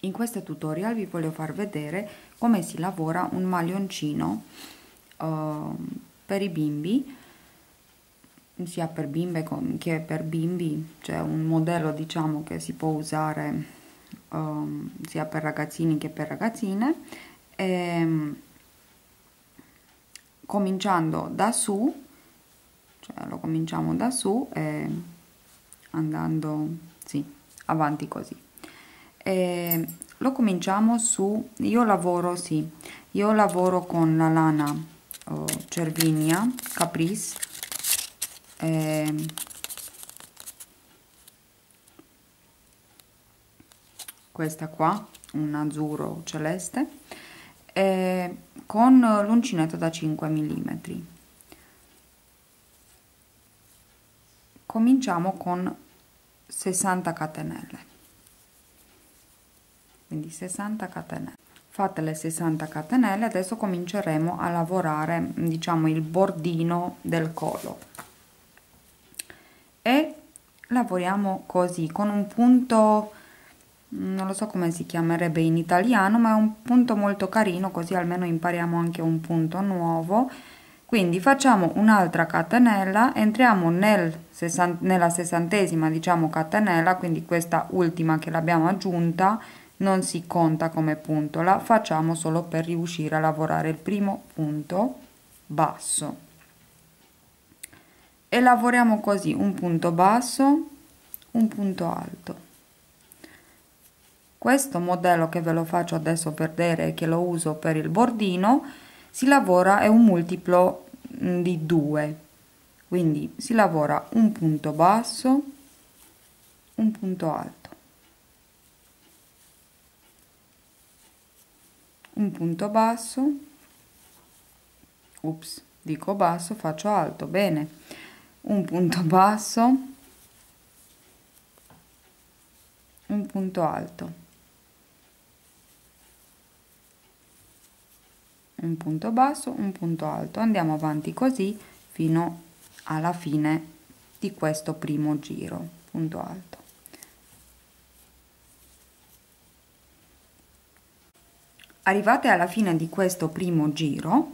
In questo tutorial vi voglio far vedere come si lavora un maglioncino per i bimbi, sia per bimbe che per bimbi, cioè un modello diciamo che si può usare sia per ragazzini che per ragazzine, cominciando da su, cioè lo cominciamo da su e andando avanti così. Lo cominciamo su, io lavoro con la lana Cervinia Caprice, questa qua, un azzurro celeste, con l'uncinetto da 5 mm. Cominciamo con 60 catenelle, quindi 60 catenelle. Fatte le 60 catenelle, adesso cominceremo a lavorare, diciamo, il bordino del collo e lavoriamo così con un punto, non lo so come si chiamerebbe in italiano, ma è un punto molto carino, così almeno impariamo anche un punto nuovo. Quindi facciamo un'altra catenella, entriamo nella 60esima, diciamo, catenella, quindi questa ultima che l'abbiamo aggiunta non si conta come punto, la facciamo solo per riuscire a lavorare il primo punto basso e lavoriamo così: un punto basso, un punto alto. Questo modello che ve lo faccio adesso vedere e che lo uso per il bordino si lavora, è un multiplo di 2, quindi si lavora un punto basso, un punto alto, un punto basso, dico basso, faccio alto, bene, un punto basso, un punto alto, un punto basso, un punto alto. Andiamo avanti così fino alla fine di questo primo giro. Punto alto. Arrivate alla fine di questo primo giro,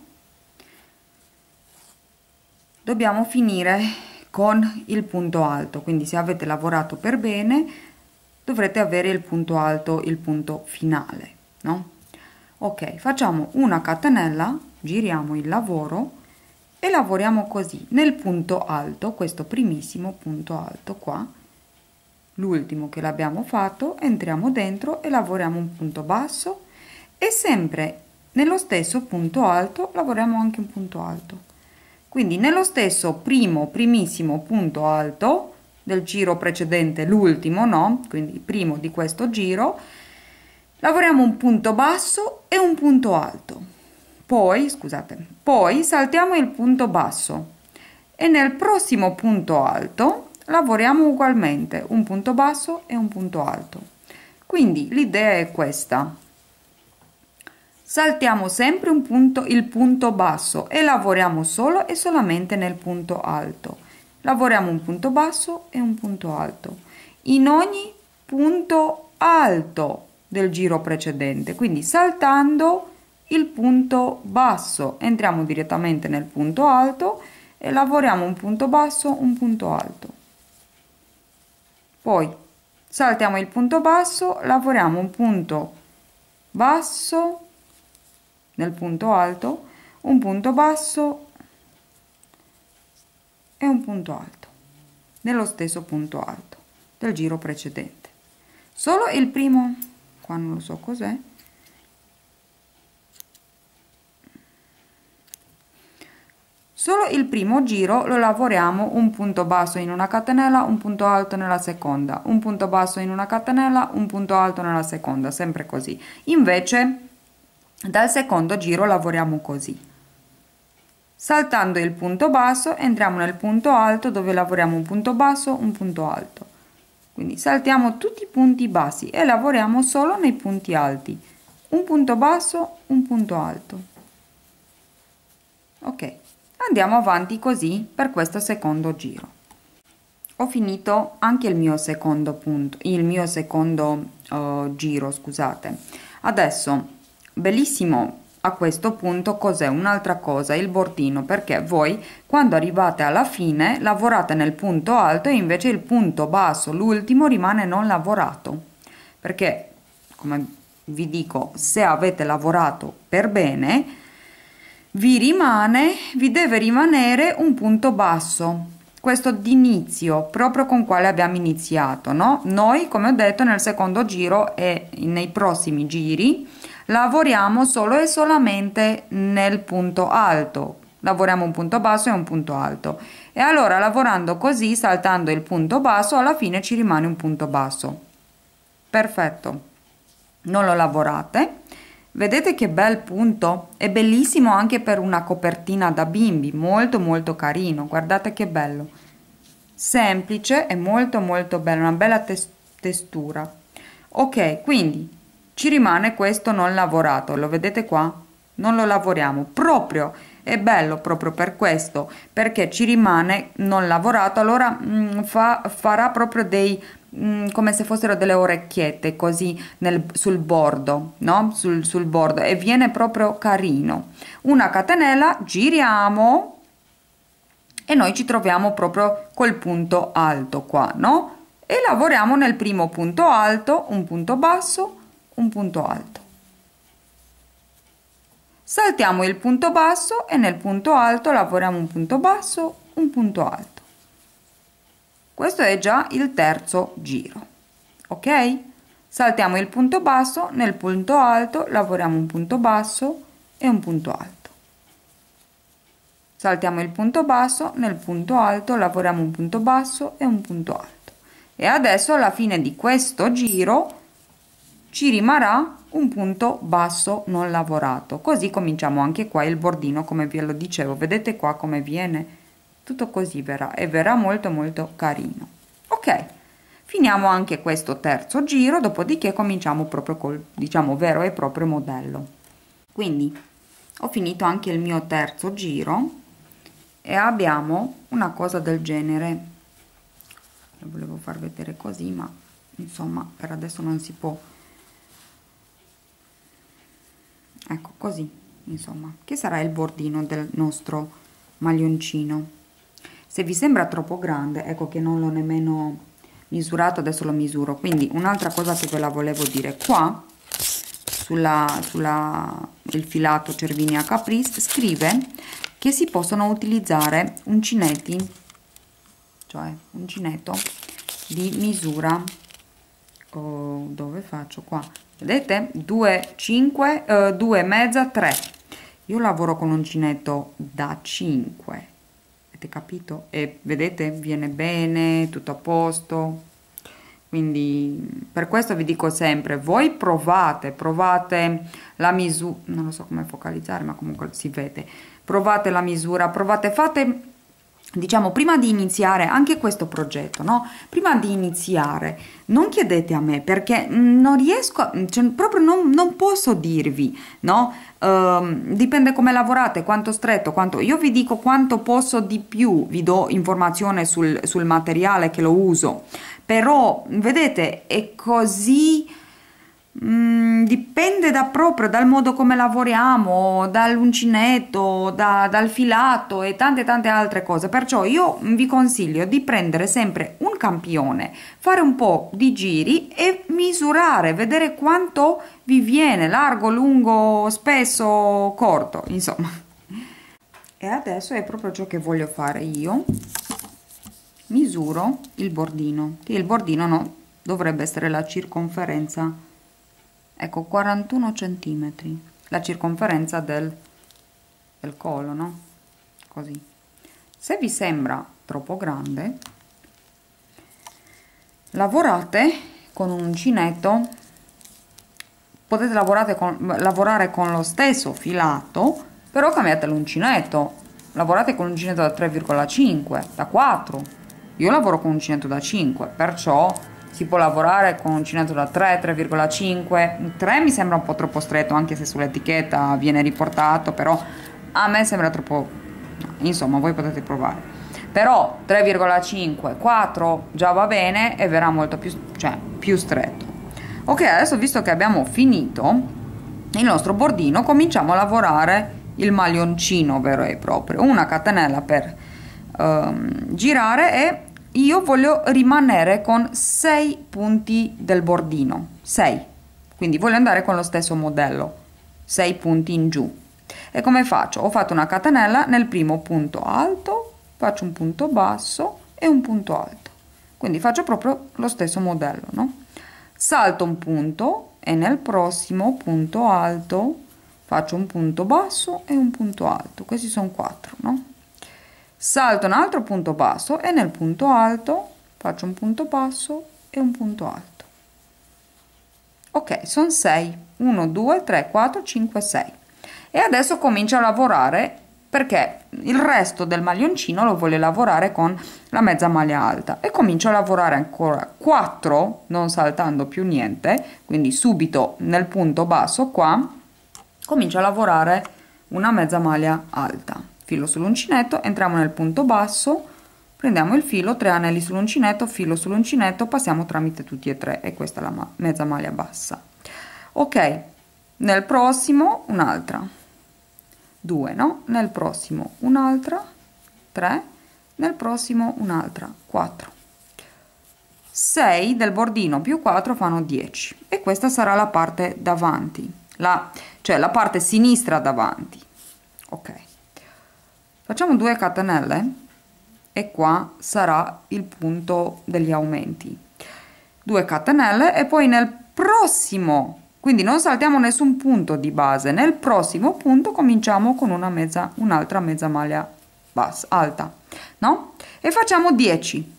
dobbiamo finire con il punto alto, quindi se avete lavorato per bene dovrete avere il punto alto, il punto finale, no? Ok, facciamo una catenella, giriamo il lavoro e lavoriamo così nel punto alto, questo primissimo punto alto qua, l'ultimo che l'abbiamo fatto, entriamo dentro e lavoriamo un punto basso e sempre nello stesso punto alto lavoriamo anche un punto alto. Quindi nello stesso primissimo punto alto del giro precedente, l'ultimo, no? Quindi il primo di questo giro, lavoriamo un punto basso e un punto alto. Poi saltiamo il punto basso e nel prossimo punto alto lavoriamo ugualmente un punto basso e un punto alto. Quindi l'idea è questa: saltiamo sempre il punto basso e lavoriamo solo e solamente nel punto alto. Lavoriamo un punto basso e un punto alto in ogni punto alto del giro precedente, quindi saltando il punto basso entriamo direttamente nel punto alto e lavoriamo un punto basso, un punto alto. Poi saltiamo il punto basso, lavoriamo un punto basso nel punto alto, un punto basso e un punto alto nello stesso punto alto del giro precedente. Solo il primo, qua non lo so cos'è, solo il primo giro lo lavoriamo un punto basso in una catenella, un punto alto nella seconda, un punto basso in una catenella, un punto alto nella seconda, sempre così. Invece dal secondo giro lavoriamo così: saltando il punto basso entriamo nel punto alto dove lavoriamo un punto basso, un punto alto. Quindi saltiamo tutti i punti bassi e lavoriamo solo nei punti alti, un punto basso, un punto alto. Ok, andiamo avanti così per questo secondo giro. Ho finito anche il mio secondo punto, il mio secondo giro, scusate. Adesso, bellissimo a questo punto cos'è? Un'altra cosa, il bordino, perché voi quando arrivate alla fine lavorate nel punto alto e invece il punto basso, l'ultimo, rimane non lavorato, perché come vi dico, se avete lavorato per bene vi deve rimanere un punto basso, questo d'inizio, proprio con quale abbiamo iniziato, no? Noi, come ho detto, nel secondo giro e nei prossimi giri lavoriamo solo e solamente nel punto alto, lavoriamo un punto basso e un punto alto, e allora lavorando così, saltando il punto basso, alla fine ci rimane un punto basso. Perfetto, non lo lavorate. Vedete che bel punto? È bellissimo anche per una copertina da bimbi, molto molto carino, guardate che bello, semplice e molto molto bello, una bella testura. Ok, quindi ci rimane questo non lavorato, lo vedete qua? Non lo lavoriamo, proprio, è bello proprio per questo, perché ci rimane non lavorato, allora farà proprio dei come se fossero delle orecchiette così sul bordo, no? Sul bordo, e viene proprio carino. Una catenella, giriamo e noi ci troviamo proprio col punto alto qua, no? E lavoriamo nel primo punto alto, un punto basso, un punto alto. Saltiamo il punto basso e nel punto alto lavoriamo un punto basso, un punto alto. Questo è già il terzo giro, ok? Saltiamo il punto basso, nel punto alto lavoriamo un punto basso e un punto alto. Saltiamo il punto basso, nel punto alto lavoriamo un punto basso e un punto alto. E adesso alla fine di questo giro ci rimarrà un punto basso non lavorato. Così cominciamo anche qua il bordino, come ve lo dicevo. Vedete qua come viene? Tutto così verrà e verrà molto molto carino. Ok, finiamo anche questo terzo giro, dopodiché cominciamo proprio col, diciamo, vero e proprio modello. Quindi ho finito anche il mio terzo giro e abbiamo una cosa del genere. Lo volevo far vedere così, ma insomma per adesso non si può. Ecco così, insomma, che sarà il bordino del nostro maglioncino. Se vi sembra troppo grande, ecco che non l'ho nemmeno misurato, adesso lo misuro. Quindi un'altra cosa che ve la volevo dire, qua il filato Cervinia Caprice scrive che si possono utilizzare uncinetti, cioè uncinetto di misura, dove faccio qua, vedete? 2, 5, 2 mezza, 3. Io lavoro con un uncinetto da 5. Capito? E vedete, viene bene, tutto a posto. Quindi per questo vi dico sempre, voi provate la misura, non lo so come focalizzare, ma comunque si vede, provate la misura, fate, diciamo, prima di iniziare anche questo progetto, no? Prima di iniziare non chiedete a me, perché non riesco, cioè, proprio non posso dirvi, no? Dipende come lavorate, quanto stretto, quanto io vi dico quanto posso di più, vi do informazione sul materiale che lo uso, però vedete è così, dipende proprio dal modo come lavoriamo, dall'uncinetto, dal filato e tante altre cose, perciò io vi consiglio di prendere sempre un campione, fare un po' di giri e misurare, vedere quanto vi viene, largo, lungo, spesso, corto, insomma. E adesso è proprio ciò che voglio fare io, misuro il bordino, che il bordino no, dovrebbe essere la circonferenza, ecco, 41 centimetri, la circonferenza del collo, no? Così. Se vi sembra troppo grande, lavorate con un uncinetto, potete lavorare con lo stesso filato, però cambiate l'uncinetto, lavorate con un uncinetto da 3,5, da 4, io lavoro con un uncinetto da 5, perciò si può lavorare con un uncinetto da 3, 3,5, 3 mi sembra un po' troppo stretto, anche se sull'etichetta viene riportato, però a me sembra troppo, insomma voi potete provare, però 3,5, 4 già va bene e verrà molto più, cioè, più stretto. Ok, adesso visto che abbiamo finito il nostro bordino, cominciamo a lavorare il maglioncino vero e proprio. Una catenella per girare, e io voglio rimanere con 6 punti del bordino, 6, quindi voglio andare con lo stesso modello, 6 punti in giù. E come faccio? Ho fatto una catenella nel primo punto alto, faccio un punto basso e un punto alto, quindi faccio proprio lo stesso modello, no? Salto un punto e nel prossimo punto alto faccio un punto basso e un punto alto, questi sono 4, no? Salto un altro punto basso e nel punto alto faccio un punto basso e un punto alto. Ok, sono 6, 1 2 3 4 5 6. E adesso comincio a lavorare, perché il resto del maglioncino lo voglio lavorare con la mezza maglia alta, e comincio a lavorare ancora 4 non saltando più niente, quindi subito nel punto basso qua comincio a lavorare una mezza maglia alta, filo sull'uncinetto, entriamo nel punto basso, prendiamo il filo, 3 anelli sull'uncinetto, filo sull'uncinetto, passiamo tramite tutti e tre, e questa è la mezza maglia bassa. Ok, nel prossimo un'altra, 2, no? Nel prossimo un'altra, 3, nel prossimo un'altra, 4. 6 del bordino più 4 fanno 10, e questa sarà la parte davanti, cioè la parte sinistra davanti. Ok, facciamo 2 catenelle e qua sarà il punto degli aumenti, 2 catenelle, e poi nel prossimo, quindi non saltiamo nessun punto di base, nel prossimo punto cominciamo con un'altra mezza maglia bassa alta, no? E facciamo 10.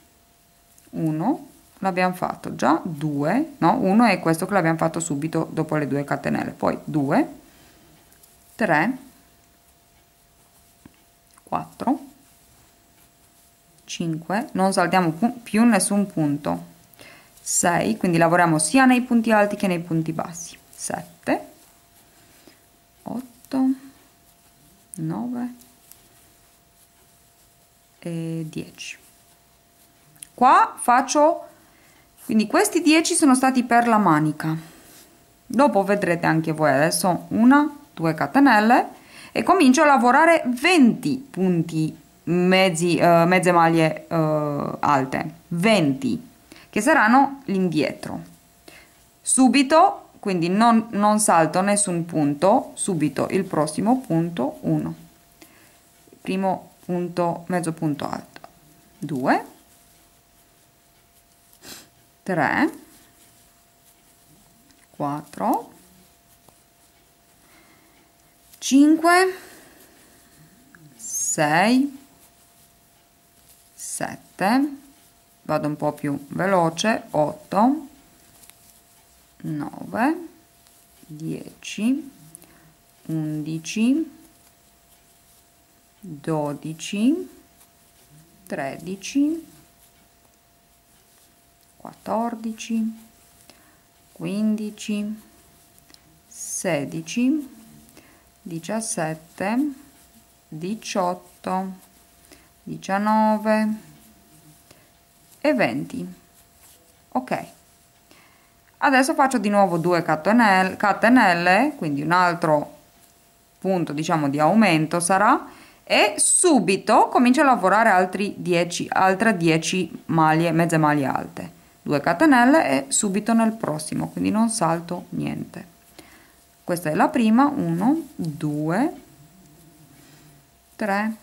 1 l'abbiamo fatto già, 2, no? 1 è questo che l'abbiamo fatto subito dopo le 2 catenelle, poi 2, 3, 4, 5, non saltiamo più nessun punto, 6, quindi lavoriamo sia nei punti alti che nei punti bassi, 7, 8, 9 e 10. Qua faccio, quindi questi 10 sono stati per la manica, dopo vedrete anche voi. Adesso 1 2 catenelle e comincio a lavorare 20 punti mezze maglie alte, 20 che saranno l'indietro subito, quindi non salto nessun punto, subito il prossimo punto, 1, primo punto, mezzo punto alto, 2, 3, 4, 5, 6, 7, vado un po' più veloce, 8, 9, 10, 11, 12, 13, 14, 15, 16, 17, 18, 19 e 20. Ok, adesso faccio di nuovo 2 catenelle, quindi un altro punto diciamo di aumento sarà, e subito comincio a lavorare altre 10 maglie, mezze maglie alte, 2 catenelle e subito nel prossimo, quindi non salto niente. Questa è la prima, 1 2 3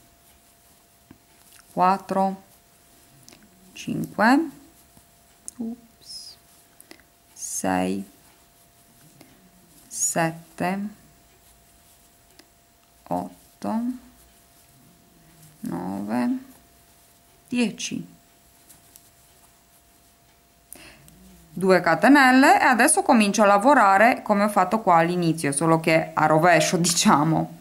4 5 6 7 8 9 10, 2 catenelle, e adesso comincio a lavorare come ho fatto qua all'inizio, solo che a rovescio diciamo.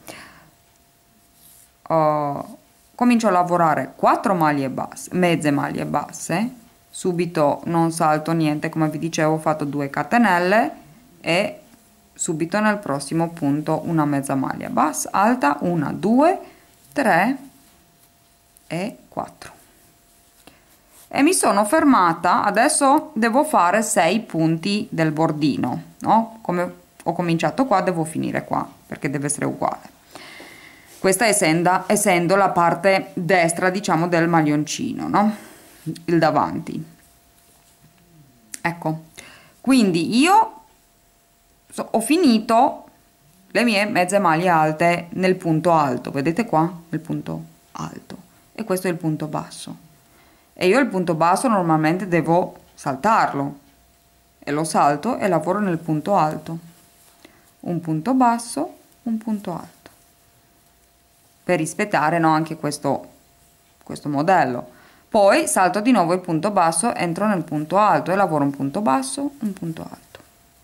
Comincio a lavorare 4 maglie basse, mezze maglie basse, subito non salto niente, come vi dicevo ho fatto 2 catenelle e subito nel prossimo punto una mezza maglia bassa alta, 1 2 3 e 4. e mi sono fermata. Adesso devo fare 6 punti del bordino, no? Come ho cominciato qua, devo finire qua perché deve essere uguale. Questa essendo la parte destra, diciamo, del maglioncino, no? Il davanti. Ecco, quindi io ho finito le mie mezze maglie alte nel punto alto, vedete qua? Il punto alto, e questo è il punto basso, e io il punto basso normalmente devo saltarlo, e lo salto e lavoro nel punto alto, un punto basso, un punto alto, per rispettare, no, anche questo modello. Poi salto di nuovo il punto basso, entro nel punto alto e lavoro un punto basso, un punto alto.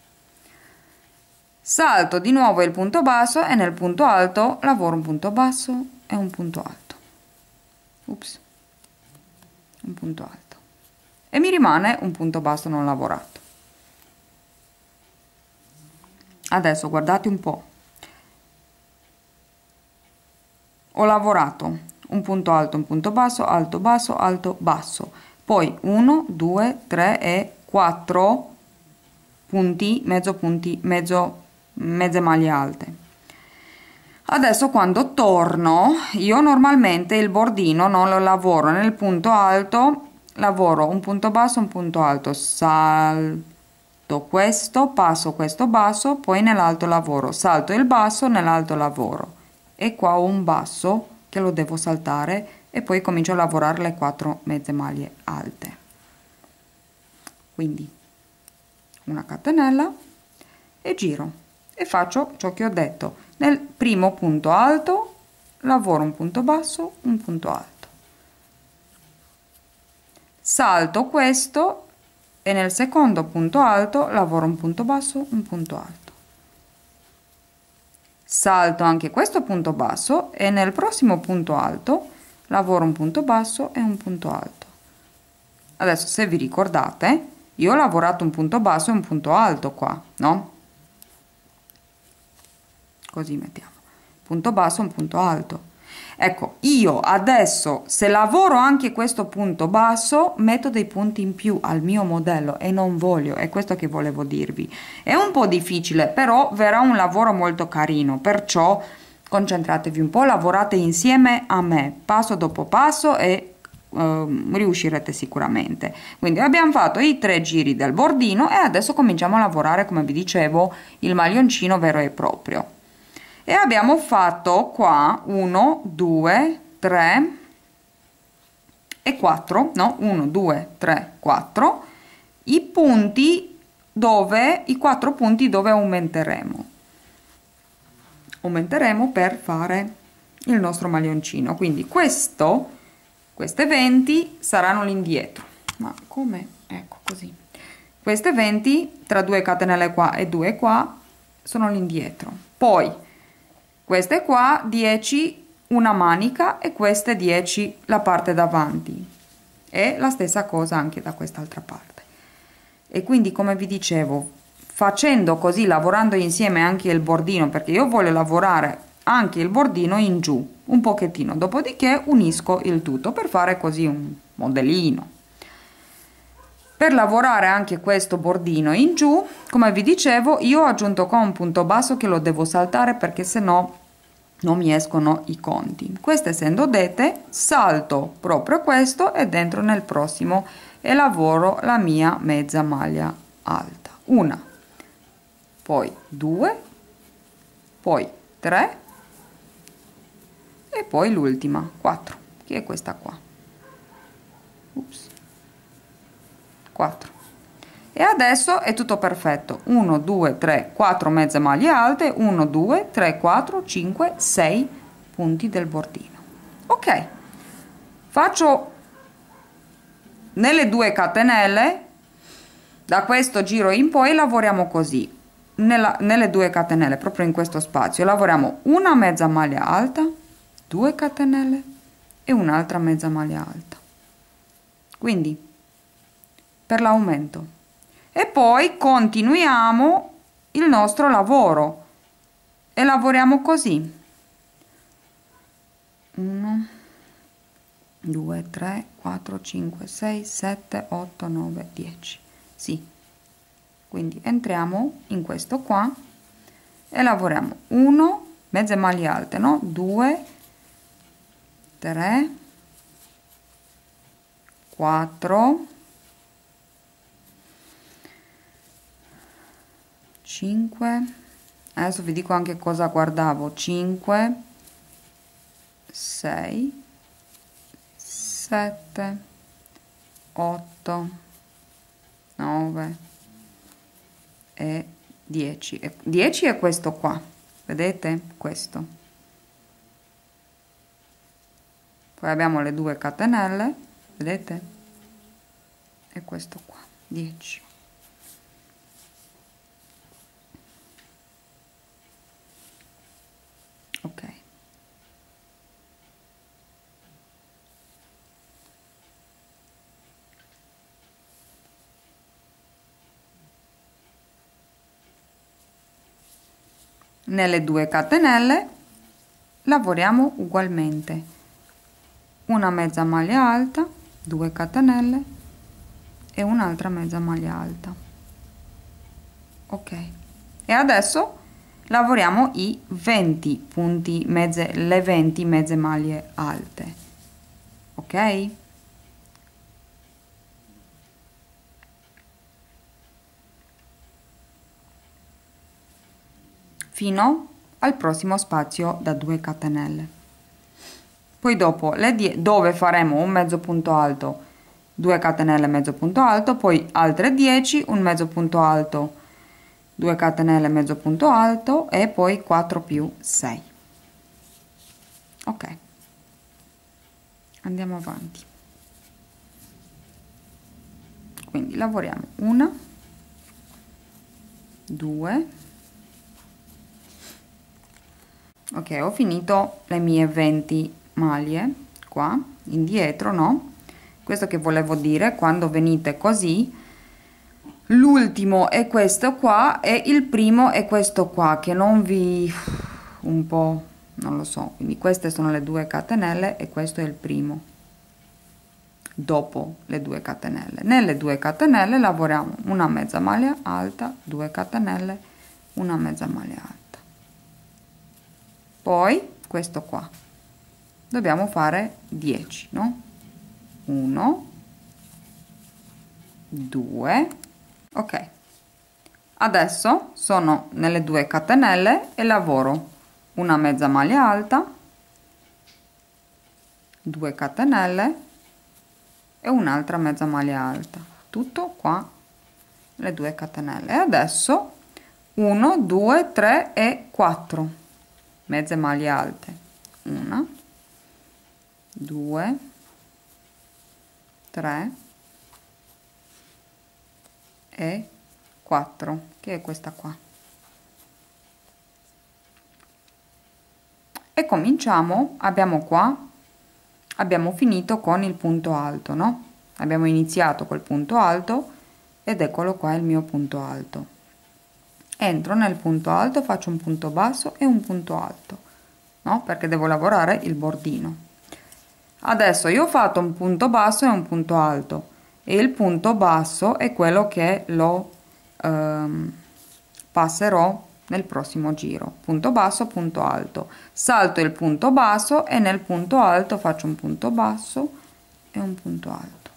Salto di nuovo il punto basso e nel punto alto lavoro un punto basso e un punto alto. Ups. Un punto alto. E mi rimane un punto basso non lavorato. Adesso guardate un po'. Ho lavorato un punto alto, un punto basso, alto, basso, alto, basso. Poi 1, 2, 3 e 4 punti, mezze maglie alte. Adesso quando torno, io normalmente il bordino non lo lavoro nel punto alto, lavoro un punto basso, un punto alto, salto questo, passo questo basso, poi nell'alto lavoro, salto il basso, nell'alto lavoro, e qua ho un basso che lo devo saltare e poi comincio a lavorare le 4 mezze maglie alte. Quindi una catenella e giro e faccio ciò che ho detto. Nel primo punto alto lavoro un punto basso, un punto alto, salto questo e nel secondo punto alto lavoro un punto basso, un punto alto, salto anche questo punto basso e nel prossimo punto alto lavoro un punto basso e un punto alto. Adesso, se vi ricordate, io ho lavorato un punto basso e un punto alto qua, no? Così mettiamo punto basso, un punto alto. Ecco, io adesso, se lavoro anche questo punto basso, metto dei punti in più al mio modello e non voglio, è questo che volevo dirvi. È un po' difficile, però verrà un lavoro molto carino, perciò concentratevi un po', lavorate insieme a me, passo dopo passo, e riuscirete sicuramente. Quindi abbiamo fatto i 3 giri del bordino e adesso cominciamo a lavorare, come vi dicevo, il maglioncino vero e proprio. E abbiamo fatto qua 1, 2, 3 e 4, no? 1, 2, 3, 4, i punti dove, i 4 punti dove aumenteremo per fare il nostro maglioncino. Quindi queste 20 saranno l'indietro, ma come? Ecco così, queste 20 tra 2 catenelle qua e 2 qua sono l'indietro, poi queste qua 10 una manica e queste 10 la parte davanti, e la stessa cosa anche da quest'altra parte. E quindi, come vi dicevo, facendo così, lavorando insieme anche il bordino, perché io voglio lavorare anche il bordino in giù un pochettino, dopodiché unisco il tutto per fare così un modellino. Per lavorare anche questo bordino in giù, come vi dicevo, io ho aggiunto qua un punto basso che lo devo saltare perché sennò non mi escono i conti. Queste essendo dette, salto proprio questo e dentro nel prossimo e lavoro la mia mezza maglia alta. Una, poi 2, poi 3 e poi l'ultima, 4, che è questa qua. Ups. 4. E adesso è tutto perfetto. 1, 2, 3, 4 mezze maglie alte, 1, 2, 3, 4, 5, 6 punti del bordino. Ok, faccio nelle 2 catenelle, da questo giro in poi lavoriamo così, nelle 2 catenelle, proprio in questo spazio, lavoriamo una mezza maglia alta, 2 catenelle e un'altra mezza maglia alta. Quindi per l'aumento, e poi continuiamo il nostro lavoro e lavoriamo così: 1, 2 3 4 5 6 7 8 9 10. Sì, quindi entriamo in questo qua e lavoriamo 1 mezze maglie alte, no, 2 3 4 5, adesso vi dico anche cosa guardavo, 5 6 7 8 9 e 10. 10 è questo qua, vedete questo, poi abbiamo le 2 catenelle, vedete, e questo qua 10. Ok, nelle 2 catenelle lavoriamo ugualmente, una mezza maglia alta, 2 catenelle e un'altra mezza maglia alta. Ok, e adesso lavoriamo i 20 punti mezze, le 20 mezze maglie alte. Ok, fino al prossimo spazio da 2 catenelle. Poi dopo dove faremo un mezzo punto alto, 2 catenelle mezzo punto alto, poi altre 10, un mezzo punto alto, 2 catenelle mezzo punto alto e poi 4 più 6. Ok, andiamo avanti. Quindi lavoriamo 1 2. Ok, ho finito le mie 20 maglie qua indietro, no? Questo che volevo dire, quando venite così, l'ultimo è questo qua e il primo è questo qua, che non vi, un po', non lo so, quindi queste sono le 2 catenelle e questo è il primo dopo le 2 catenelle. Nelle 2 catenelle lavoriamo una mezza maglia alta, 2 catenelle, una mezza maglia alta. Poi questo qua dobbiamo fare 10, no? 1 2. Ok, adesso sono nelle 2 catenelle e lavoro una mezza maglia alta, 2 catenelle e un'altra mezza maglia alta, tutto qua le 2 catenelle. E adesso 1 2 3 e 4 mezze maglie alte, 1 2 3 e 4, che è questa qua, e cominciamo. Abbiamo qua, abbiamo finito con il punto alto, no? Abbiamo iniziato col punto alto ed eccolo qua il mio punto alto. Entro nel punto alto, faccio un punto basso e un punto alto, no? Perché devo lavorare il bordino. Adesso io ho fatto un punto basso e un punto alto, e il punto basso è quello che lo passerò nel prossimo giro. Punto basso, punto alto, salto il punto basso e nel punto alto faccio un punto basso e un punto alto,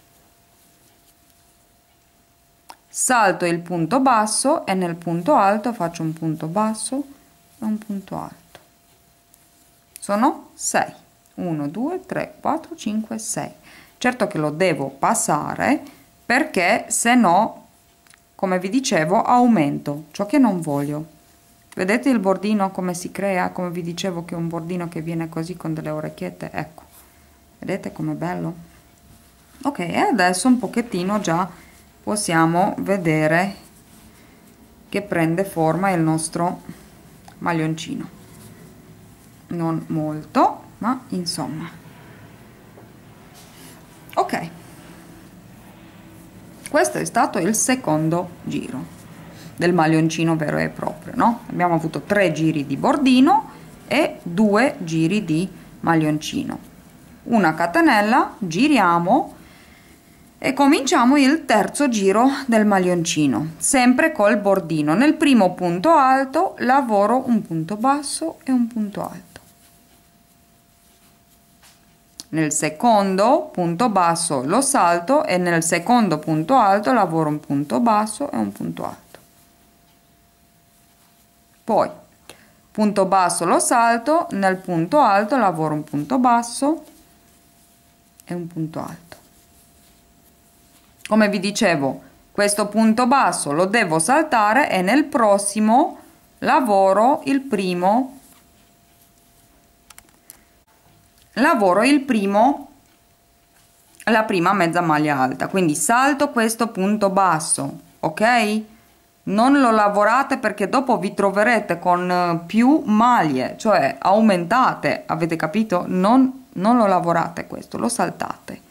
salto il punto basso e nel punto alto faccio un punto basso e un punto alto. Sono 6, 1 2 3 4 5 6. Certo che lo devo passare, perché se no, come vi dicevo, aumento ciò che non voglio. Vedete il bordino come si crea? Come vi dicevo, che è un bordino che viene così con delle orecchiette, ecco, vedete com'è bello? Ok, e adesso un pochettino già possiamo vedere che prende forma il nostro maglioncino, non molto, ma insomma. Ok, questo è stato il secondo giro del maglioncino vero e proprio, no? Abbiamo avuto 3 giri di bordino e 2 giri di maglioncino. una catenella, giriamo e cominciamo il terzo giro del maglioncino, sempre col bordino. Nel primo punto alto lavoro un punto basso e un punto alto. Nel secondo punto basso lo salto e nel secondo punto alto lavoro un punto basso e un punto alto. Poi punto basso lo salto, nel punto alto lavoro un punto basso e un punto alto. Come vi dicevo, questo punto basso lo devo saltare e nel prossimo lavoro il primo la prima mezza maglia alta, quindi salto questo punto basso, ok? Non lo lavorate perché dopo vi troverete con più maglie, cioè aumentate, avete capito? Non lo lavorate questo, lo saltate.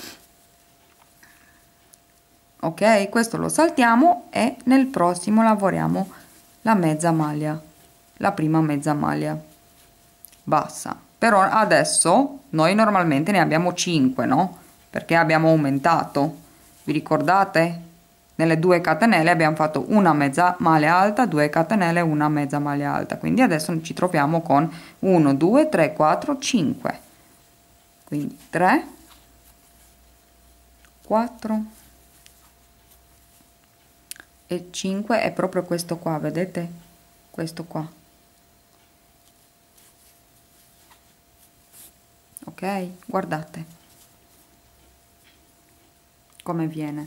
Ok, questo lo saltiamo e nel prossimo lavoriamo la mezza maglia, la prima mezza maglia bassa. Però adesso noi normalmente ne abbiamo 5, no? Perché abbiamo aumentato. Vi ricordate? Nelle 2 catenelle abbiamo fatto una mezza maglia alta, 2 catenelle, una mezza maglia alta. Quindi adesso ci troviamo con 1, 2, 3, 4, 5. Quindi 3, 4 e 5 è proprio questo qua, vedete? Questo qua. Ok, guardate come viene.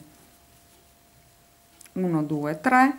1, 2, 3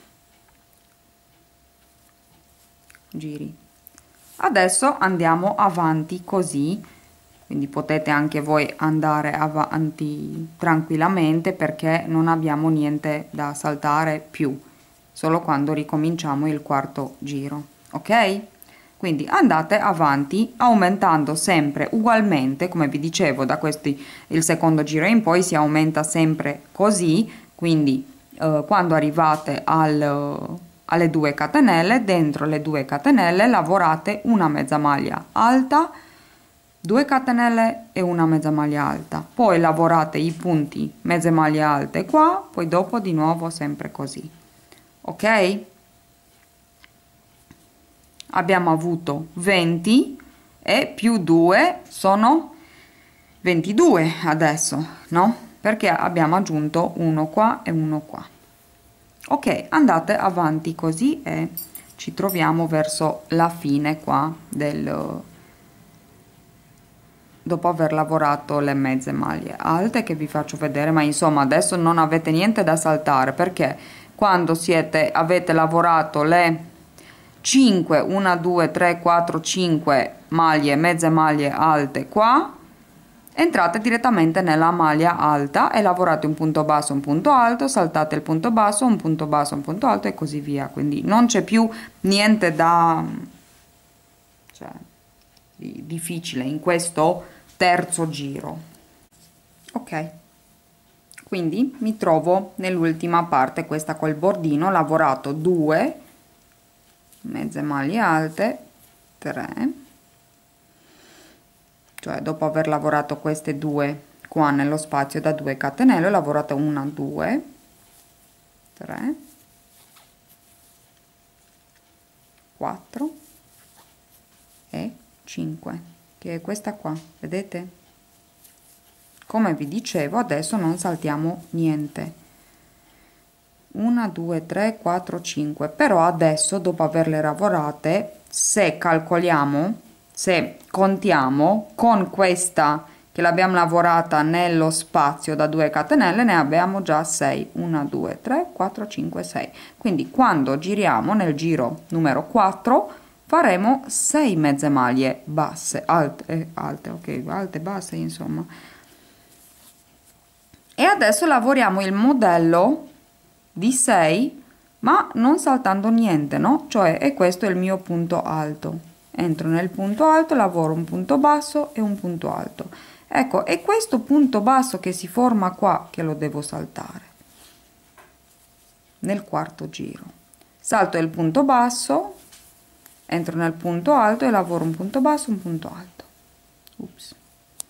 giri. Adesso andiamo avanti così, quindi potete anche voi andare avanti tranquillamente perché non abbiamo niente da saltare più, solo quando ricominciamo il quarto giro, ok? Quindi andate avanti aumentando sempre ugualmente, come vi dicevo, da questi il secondo giro in poi si aumenta sempre così, quindi quando arrivate alle 2 catenelle, dentro le 2 catenelle lavorate una mezza maglia alta, 2 catenelle e una mezza maglia alta, poi lavorate i punti mezze maglie alte qua, poi dopo di nuovo sempre così, ok? Abbiamo avuto 20 e più 2 sono 22 adesso, no? Perché abbiamo aggiunto uno qua e uno qua. Ok, andate avanti così e ci troviamo verso la fine qua dopo aver lavorato le mezze maglie alte che vi faccio vedere, ma insomma adesso non avete niente da saltare perché quando avete lavorato le 5, 1, 2, 3, 4, 5 maglie, mezze maglie alte qua, entrate direttamente nella maglia alta e lavorate un punto basso, un punto alto, saltate il punto basso, un punto basso, un punto alto e così via. Quindi non c'è più niente di difficile in questo terzo giro. Ok, quindi mi trovo nell'ultima parte, questa col bordino, ho lavorato 2 mezze maglie alte, 3, cioè dopo aver lavorato queste 2 qua nello spazio da 2 catenelle ho lavorato 1, 2, 3, 4 e 5, che è questa qua, vedete? Come vi dicevo adesso non saltiamo niente. 1, 2, 3, 4, 5, però adesso dopo averle lavorate, se calcoliamo, se contiamo con questa che l'abbiamo lavorata nello spazio da 2 catenelle ne abbiamo già 6, 1, 2, 3, 4, 5, 6, quindi quando giriamo nel giro numero 4 faremo 6 mezze maglie basse, alte, ok, alte, basse insomma. E adesso lavoriamo il modello di 6 ma non saltando niente, no? Cioè e questo è il mio punto alto, entro nel punto alto, lavoro un punto basso e un punto alto, ecco, è questo punto basso che si forma qua che lo devo saltare nel quarto giro. Salto il punto basso, entro nel punto alto e lavoro un punto basso, un punto alto. Ups.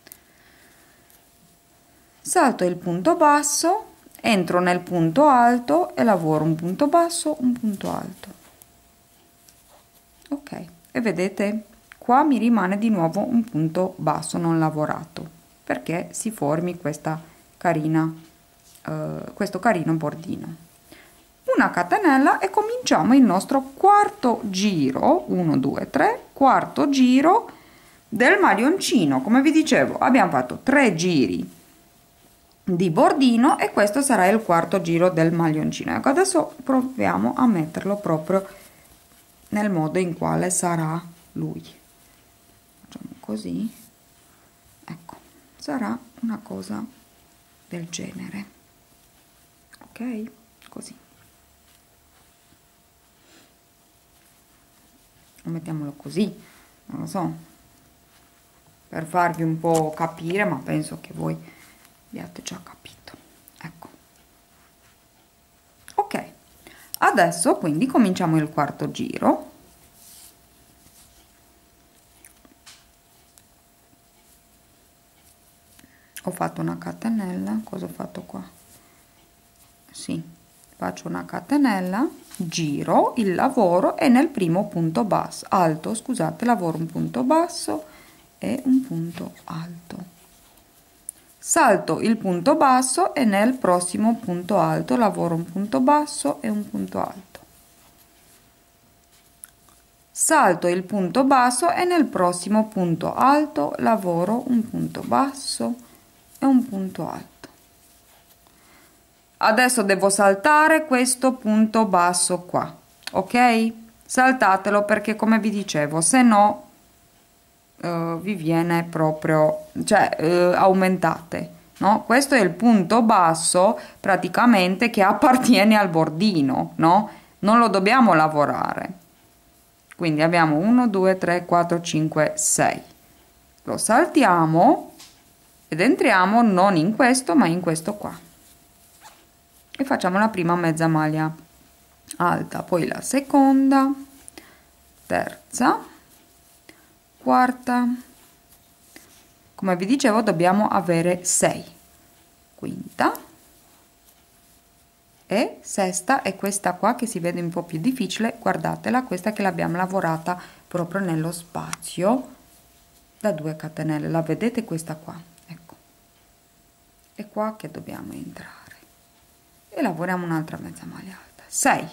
salto il punto basso, entro nel punto alto e lavoro un punto basso, un punto alto. Ok, e vedete qua mi rimane di nuovo un punto basso non lavorato perché si formi questa carina, questo carino bordino. Una catenella e cominciamo il nostro quarto giro, 1 2 3, quarto giro del maglioncino. Come vi dicevo, abbiamo fatto 3 giri di bordino e questo sarà il quarto giro del maglioncino. Ecco, adesso proviamo a metterlo proprio nel modo in quale sarà lui. Facciamo così, ecco, sarà una cosa del genere, ok, così. Mettiamolo così, non lo so, per farvi un po' capire, ma penso che voi abbiate già capito. Ecco, ok, adesso quindi cominciamo il quarto giro. Ho fatto una catenella, cosa ho fatto qua? Sì, faccio una catenella, giro il lavoro e nel primo punto basso alto, scusate, lavoro un punto basso e un punto alto, salto il punto basso e nel prossimo punto alto lavoro un punto basso e un punto alto, salto il punto basso e nel prossimo punto alto lavoro un punto basso e un punto alto. Adesso devo saltare questo punto basso qua, ok? Saltatelo perché, come vi dicevo, se no vi viene proprio, cioè aumentate, no? Questo è il punto basso praticamente che appartiene al bordino, no? Non lo dobbiamo lavorare. Quindi abbiamo 1 2 3 4 5 6, lo saltiamo ed entriamo non in questo ma in questo qua e facciamo la prima mezza maglia alta, poi la seconda, terza, quarta, come vi dicevo dobbiamo avere 6, quinta e sesta, e questa qua che si vede un po' più difficile, guardatela, questa che l'abbiamo lavorata proprio nello spazio da 2 catenelle, la vedete questa qua, ecco, è qua che dobbiamo entrare e lavoriamo un'altra mezza maglia alta, 6,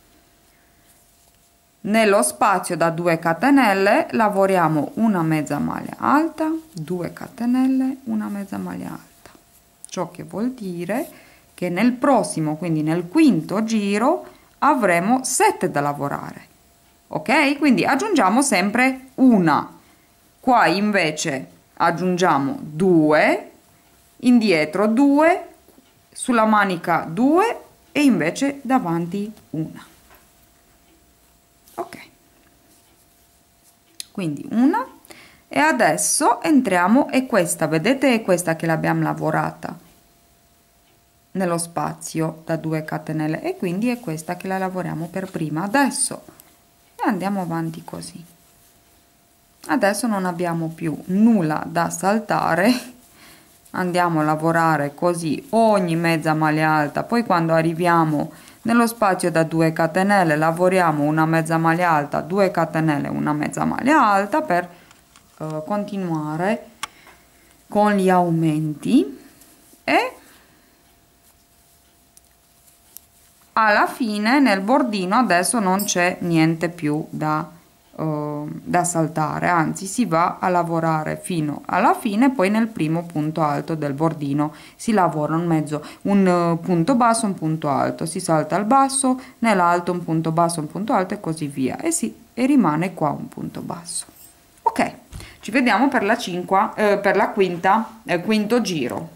nello spazio da 2 catenelle lavoriamo una mezza maglia alta, 2 catenelle, una mezza maglia alta, ciò che vuol dire che nel prossimo, quindi nel quinto giro, avremo 7 da lavorare, ok? Quindi aggiungiamo sempre una, qua invece aggiungiamo 2, indietro 2, sulla manica 2 e invece davanti una, ok, quindi una, e adesso entriamo, e questa, vedete, è questa che l'abbiamo lavorata nello spazio da 2 catenelle e quindi è questa che la lavoriamo per prima adesso e andiamo avanti così. Adesso non abbiamo più nulla da saltare, andiamo a lavorare così ogni mezza maglia alta, poi quando arriviamo nello spazio da 2 catenelle lavoriamo una mezza maglia alta, 2 catenelle, una mezza maglia alta per continuare con gli aumenti e alla fine nel bordino adesso non c'è niente più da saltare, anzi si va a lavorare fino alla fine, poi nel primo punto alto del bordino si lavora in mezzo un punto basso, un punto alto, si salta al basso, nell'alto un punto basso, un punto alto e così via, e rimane qua un punto basso. Ok, ci vediamo per la quinto giro.